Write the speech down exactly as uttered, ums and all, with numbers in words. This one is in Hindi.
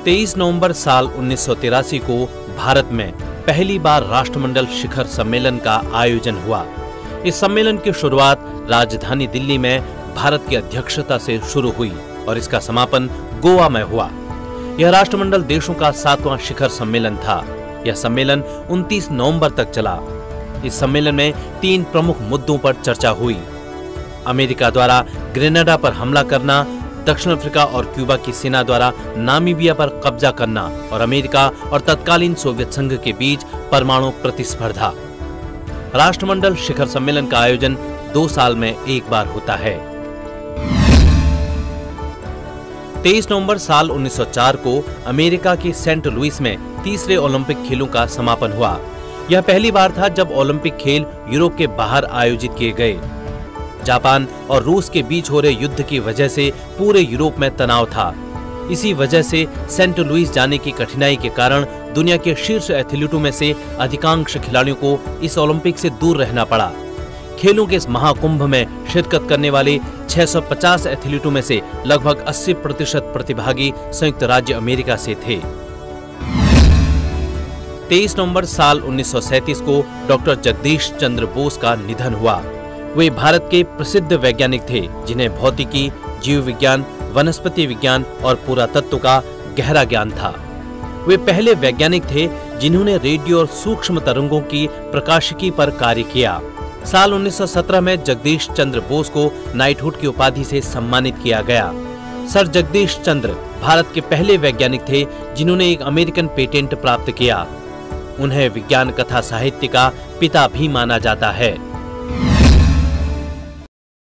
तेईस नवंबर साल उन्नीस सौ तिरासी को भारत में पहली बार राष्ट्रमंडल शिखर सम्मेलन का आयोजन हुआ। इस सम्मेलन की शुरुआत राजधानी दिल्ली में भारत की अध्यक्षता से शुरू हुई और इसका समापन गोवा में हुआ। यह राष्ट्रमंडल देशों का सातवां शिखर सम्मेलन था। यह सम्मेलन उनतीस नवंबर तक चला। इस सम्मेलन में तीन प्रमुख मुद्दों पर चर्चा हुई। अमेरिका द्वारा ग्रेनेडा पर हमला करना, दक्षिण अफ्रीका और क्यूबा की सेना द्वारा नामीबिया पर कब्जा करना और अमेरिका और तत्कालीन सोवियत संघ के बीच परमाणु प्रतिस्पर्धा। राष्ट्रमंडल शिखर सम्मेलन का आयोजन दो साल में एक बार होता है। तेईस नवंबर साल उन्नीस सौ चार को अमेरिका के सेंट लुइस में तीसरे ओलंपिक खेलों का समापन हुआ। यह पहली बार था जब ओलंपिक खेल यूरोप के बाहर आयोजित किए गए। जापान और रूस के बीच हो रहे युद्ध की वजह से पूरे यूरोप में तनाव था। इसी वजह से सेंट लुइस जाने की कठिनाई के कारण दुनिया के शीर्ष एथलीटों में से अधिकांश खिलाड़ियों को इस ओलंपिक से दूर रहना पड़ा। खेलों के इस महाकुंभ में शिरकत करने वाले छह सौ पचास एथलीटों में से लगभग अस्सी प्रतिशत प्रतिभागी संयुक्त राज्य अमेरिका से थे। तेईस नवंबर साल उन्नीस सौ सैंतीस को डॉक्टर जगदीश चंद्र बोस का निधन हुआ। वे भारत के प्रसिद्ध वैज्ञानिक थे जिन्हें भौतिकी, जीव विज्ञान, वनस्पति विज्ञान और पुरातत्व का गहरा ज्ञान था। वे पहले वैज्ञानिक थे जिन्होंने रेडियो और सूक्ष्म तरंगों की प्रकाशिकी पर कार्य किया। साल उन्नीस सौ सत्रह में जगदीश चंद्र बोस को नाइटहुड की उपाधि से सम्मानित किया गया। सर जगदीश चंद्र भारत के पहले वैज्ञानिक थे जिन्होंने एक अमेरिकन पेटेंट प्राप्त किया। उन्हें विज्ञान कथा साहित्य का पिता भी माना जाता है।